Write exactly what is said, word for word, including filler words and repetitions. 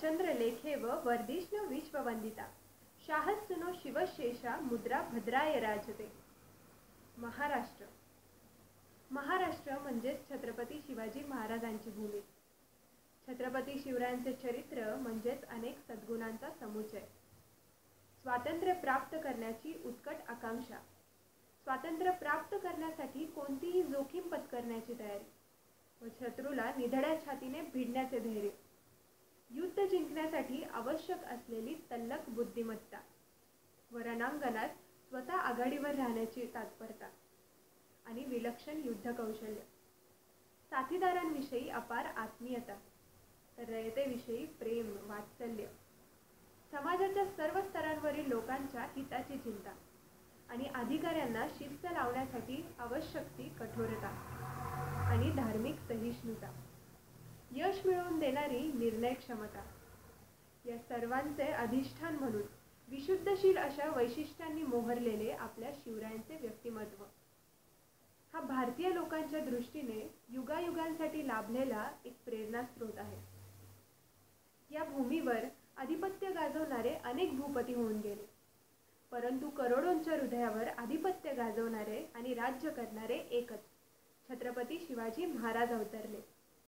चंद्रलेखेव वर्धिष्णु विश्ववंदिता शाहस्सुनो शिवशेषा मुद्रा भद्राय राजते। महाराष्ट्र महाराष्ट्र म्हणजेच छत्रपती शिवाजी महाराजांची भूमी। छत्रपती शिवरायांचे चरित्र म्हणजेच अनेक सद्गुणांचा समुच्चय। स्वातंत्र्य प्राप्त करण्याची उत्कट आकांक्षा, स्वातंत्र्य प्राप्त करण्यासाठी कोणतीही जोखीम पत्करण्याची तयारी व शत्रूला निधड्या छातीने भिडण्याचे धैर्य, युद्ध जिंकण्यासाठी आवश्यक असलेली तल्लख बुद्धिमत्ता व रणांगणात स्वतः आघाडीवर राहण्याची तत्परता आणि विलक्षण युद्ध कौशल्य, साथीदारांविषयी अपार आत्मीयता, तर रयतेविषयी प्रेम वात्सल्य, समाजाच्या सर्व स्तरांवरील लोकांच्या हिताची चिंता आणि अधिकाऱ्यांना शिस्त लावण्यासाठी आवश्यक ती कठोरता आणि धार्मिक सहिष्णुता, यश मिळवून देणारी निर्णय क्षमता, या सर्वांचे अधिष्ठान म्हणून विशुद्धशील अशा वैशिष्ट्यांनी मोहरलेले आपल्या शिवरायांचे व्यक्तिमत्व हा भारतीय लोकांच्या दृष्टीने युगायुगांसाठी लाभलेला एक प्रेरणास्त्रोत आहे। या भूमीवर आधिपत्य गाजवणारे अनेक भूपती होऊन गेले, परंतु करोडोंच्या हृदयावर आधिपत्य गाजवणारे आणि राज्य करणारे एकच छत्रपती शिवाजी महाराज अवतरले।